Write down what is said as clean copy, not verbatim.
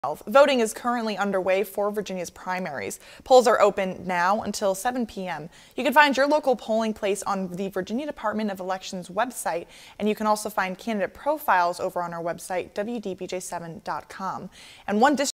Voting is currently underway for Virginia's primaries. Polls are open now until 7 p.m. You can find your local polling place on the Virginia Department of Elections website, and you can also find candidate profiles over on our website, wdbj7.com. And one district